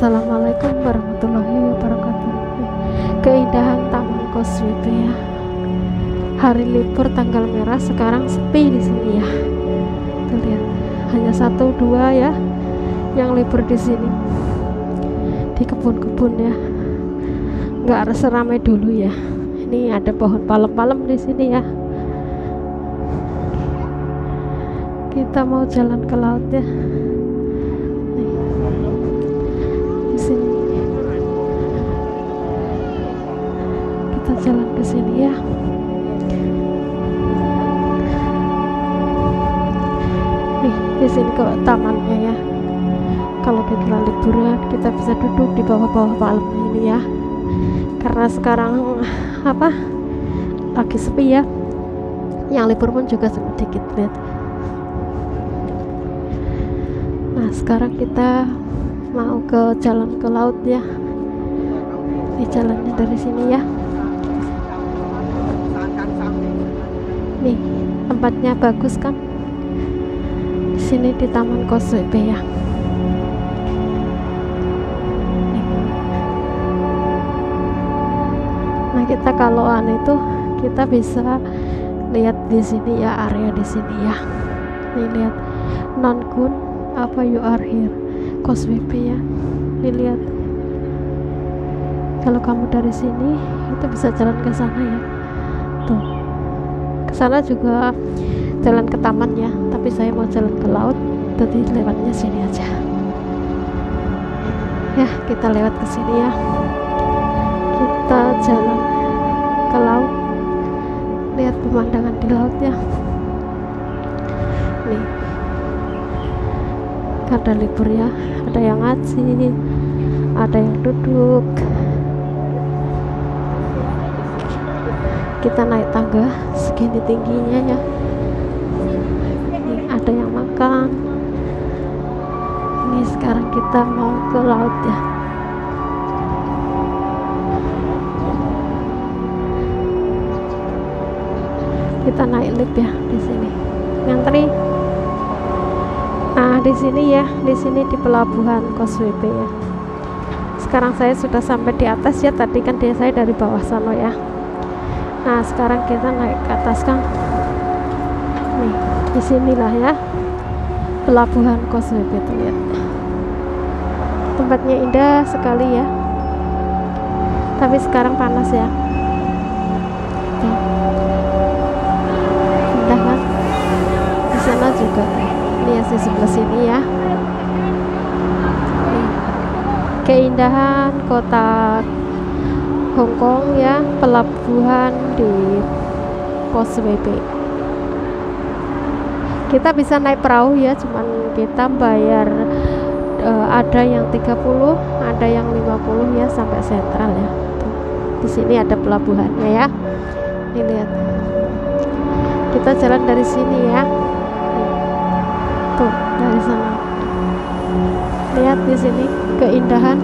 Assalamualaikum warahmatullahi wabarakatuh. Keindahan Taman Causeway ya. Hari libur tanggal merah, sekarang sepi di sini ya. Tuh lihat, hanya 1-2 ya yang libur di sini. Di kebun-kebun ya, nggak seramai dulu ya. Ini ada pohon palem-palem di sini ya. Kita mau jalan ke laut ya. Kita jalan ke sini ya. Nih, di sini ke tamannya ya. Kalau kita liburan, kita bisa duduk di bawah-bawah palem ini ya. Karena sekarang lagi sepi ya. Yang libur pun juga sedikit, lihat. Nah, sekarang kita mau ke jalan ke laut ya. Ini jalannya dari sini ya. Nih, tempatnya bagus kan? Di sini di Taman Causeway ya. Nih. Nah, kita kalau itu kita bisa lihat di sini ya, area di sini ya. Nih lihat, non-kun you are here Causeway ya. Nih lihat. Kalau kamu dari sini itu bisa jalan ke sana ya. Tuh. Ke sana juga jalan ke taman ya, tapi saya mau jalan ke laut, jadi lewatnya sini aja. Ya, kita lewat ke sini ya. Kita jalan ke laut. Lihat pemandangan di laut ya. Nih. Ada libur ya, ada yang ngaji, ada yang duduk. Kita naik tangga segini tingginya ya. Nih, ada yang makan. Ini sekarang kita mau ke laut ya. Kita naik lift ya di sini. Ngantri. Nah, di sini ya, di sini di pelabuhan Causeway ya. Sekarang saya sudah sampai di atas ya, tadi kan saya dari bawah sana ya. Nah, sekarang kita naik ke atas kan. Nih, di sinilah ya pelabuhan Causeway itu, lihat. Tempatnya indah sekali ya. Tapi sekarang panas ya. Tuh. Indah kan? Di sana juga. Ini ya, di sebelah sini ya. Nih. Keindahan kota Hong Kong ya, pelabuhan di Causeway Bay. Kita bisa naik perahu ya, cuman kita bayar ada yang 30, ada yang 50 ya, sampai sentral ya. Tuh. Di sini ada pelabuhannya ya. Ini lihat. Kita jalan dari sini ya. Tuh, dari sana. Lihat di sini keindahan.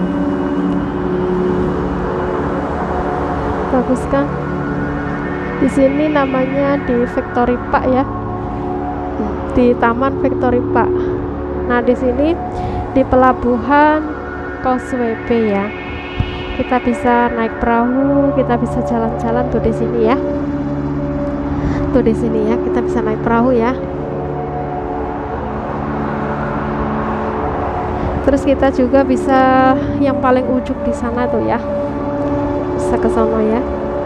Bagus kan? Di sini namanya di Victory Park ya. Di Taman Victory Park. Nah, di sini di pelabuhan Causeway Bay ya. Kita bisa naik perahu, kita bisa jalan-jalan tuh di sini ya. Tuh di sini ya, kita bisa naik perahu ya. Terus kita juga bisa yang paling ujung di sana tuh ya. Bisa ke sana ya.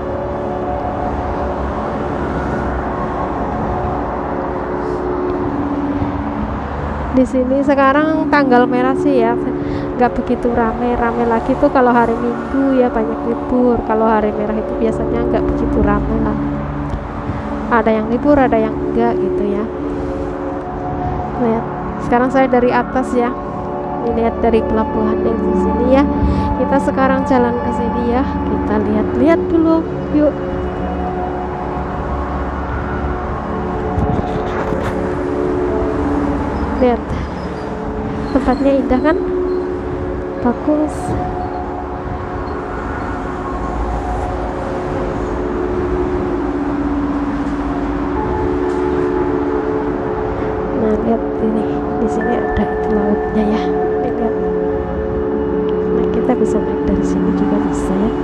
Di sini sekarang tanggal merah sih ya, nggak begitu rame lagi tuh kalau hari Minggu ya, banyak libur. Kalau hari merah itu biasanya nggak begitu rame lah. Ada yang libur, ada yang enggak gitu ya. Lihat, sekarang saya dari atas ya. Ini lihat dari pelabuhan yang di sini ya. Kita sekarang jalan ke sini ya. Kita lihat-lihat dulu, yuk. Lihat, tempatnya indah kan? Bagus. Nah, lihat ini, di sini ada itu lautnya ya. Lihat. bisa naik dari sini juga bisa ya.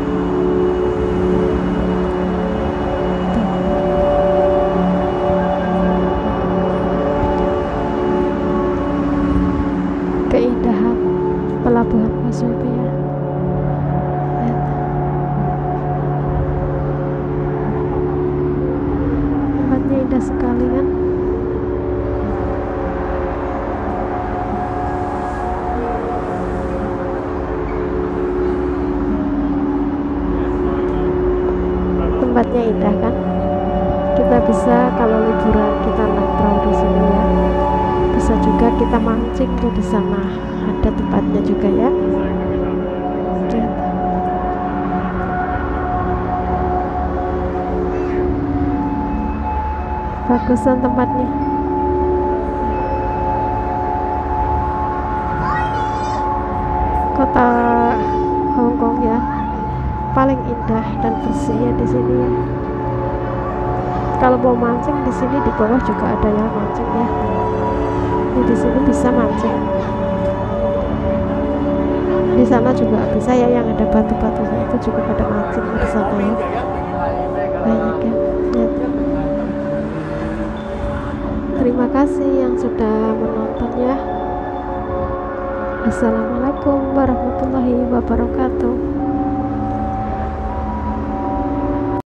Keindahan pelabuhan Wasubi ya. Lihat. Tempatnya indah sekali kan. Tempatnya indah kan. Kita bisa kalau liburan kita naik perahu di sini ya. Bisa juga kita mancing tuh di sana. Ada tempatnya juga ya. Lihat. Bagusan tempatnya. Kota Hong Kong ya, paling indah dan bersih ya di sini ya. Kalau mau mancing di sini di bawah juga ada yang mancing ya. Ini di sini bisa mancing. Di sana juga bisa ya, yang ada batu-batunya itu juga pada mancing di sana ya. Banyak ya. Lihat. Terima kasih yang sudah menonton ya. Assalamualaikum warahmatullahi wabarakatuh.